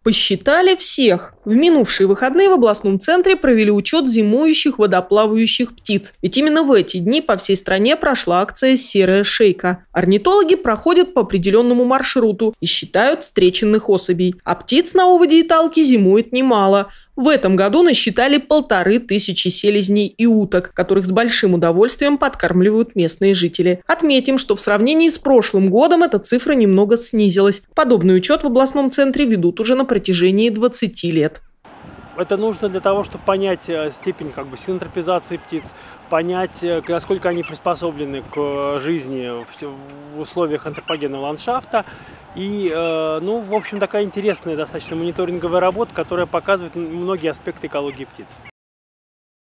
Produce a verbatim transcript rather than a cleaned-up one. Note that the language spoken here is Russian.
Посчитали всех. В минувшие выходные в областном центре провели учет зимующих водоплавающих птиц. Ведь именно в эти дни по всей стране прошла акция «Серая шейка». Орнитологи проходят по определенному маршруту и считают встреченных особей. А птиц на оводе и талке зимует немало. В этом году насчитали полторы тысячи селезней и уток, которых с большим удовольствием подкармливают местные жители. Отметим, что в сравнении с прошлым годом эта цифра немного снизилась. Подобный учет в областном центре ведут уже на протяжении двадцати лет. Это нужно для того, чтобы понять степень как бы синантропизации птиц, понять, насколько они приспособлены к жизни в условиях антропогенного ландшафта. И, ну, в общем, такая интересная достаточно мониторинговая работа, которая показывает многие аспекты экологии птиц.